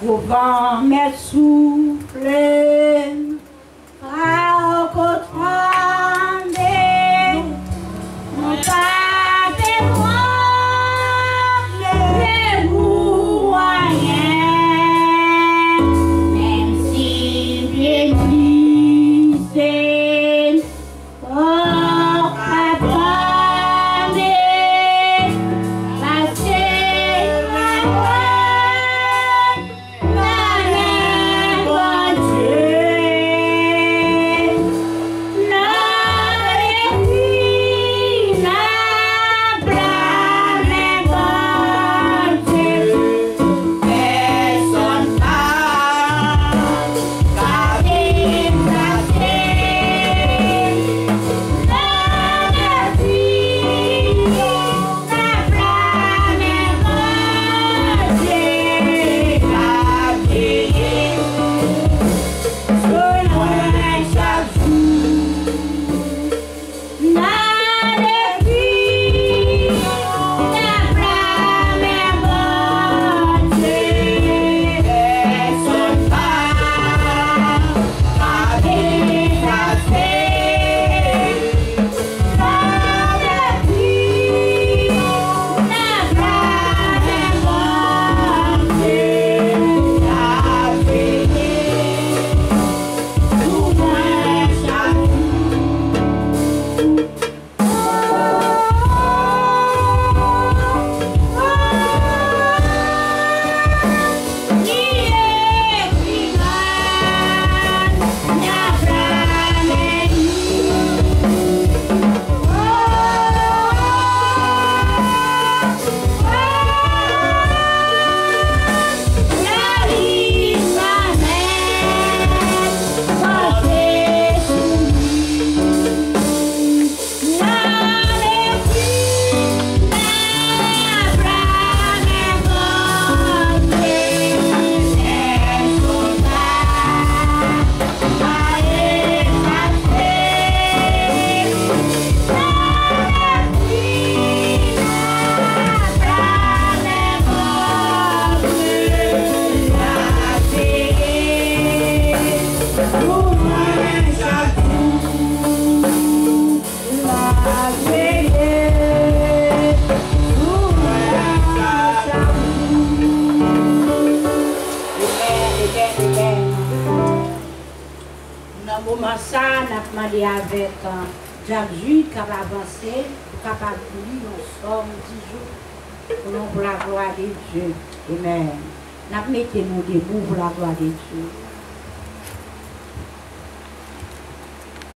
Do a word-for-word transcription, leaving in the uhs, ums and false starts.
Au vent me souffle, à côté, mon pas de moi, les moyens, même si bien glissé, oh, attendez, passez la voie, bon Dieu, la vie, la blâme, bon Dieu, personne n'a gardé placé, la vie, la blâme, bon Dieu, la vie. Dans le moment ça, on a demandé avec Jacques Jules qui a avancé, capable de lire nos sommes dix jours pour la gloire de Dieu. Amen. Nous mettons-nous debout pour la gloire de Dieu.